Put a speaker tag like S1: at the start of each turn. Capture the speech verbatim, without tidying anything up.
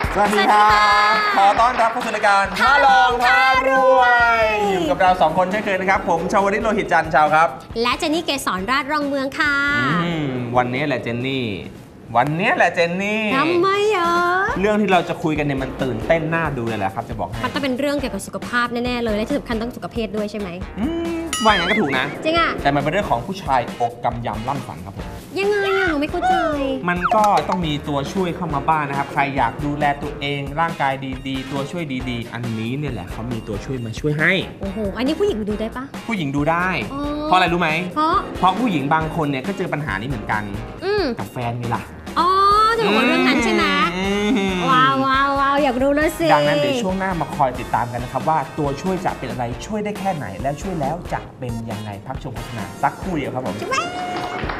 S1: สวัสดีครับขอต้อนรับเข้าสู่รายการท้าลองท้ารวยอยู่กับเราสองคนเช่นเคยนะครับผมชาวริตโลหิตจันทร์ชาวครับ
S2: และเจนนี่เกษรราชรองเมืองค่ะ
S1: วันนี้แหละเจนนี่วันนี้แหละเจนนี่
S2: ทำไมเหรอ
S1: เรื่องที่เราจะคุยกันเนี่ยมันตื่นเต้นน่าดูเลยแหละครับจะบอกให้
S2: มันต้องเป็นเรื่องเกี่ยวกับสุขภาพแน่ๆเลยและที่สำคัญต้องสุขภาพด้วยใช่ไหม
S1: ว่าอย่างนั้นก็ถูกนะ
S2: จริงอ่ะ
S1: แต่มันเป็นเรื่องของผู้ชายอกกำยำล่ำสันครับผม
S2: ยังไงอ่ะหนูไม่เข้าใจ
S1: มันก็ต้องมีตัวช่วยเข้ามาบ้าง นะครับใครอยากดูแลตัวเองร่างกายดีๆตัวช่วยดีๆอันนี้เนี่ยแหละเขามีตัวช่วยมาช่วยให้
S2: โอ้โหอันนี้ผู้หญิงดูได้ปะ
S1: ผู้หญิงดูได้เพราะอะไรรู้ไหม
S2: เพราะ
S1: เพราะผู้หญิงบางคนเนี่ยก็เจอปัญหานี้เหมือนกันกับแฟนนี่ล่ะ
S2: อ๋อจะบอกเรื่องนั้นใช่ไหมว้าวว้าวว้าวอยากรู้เลยสิ
S1: ดังนั้นเดี๋ยวช่วงหน้ามาคอยติดตามกันนะครับว่าตัวช่วยจะเป็นอะไรช่วยได้แค่ไหนแล้วช่วยแล้วจะเป็นยังไงพักชมโฆษณาสักครู่เดียวครับผม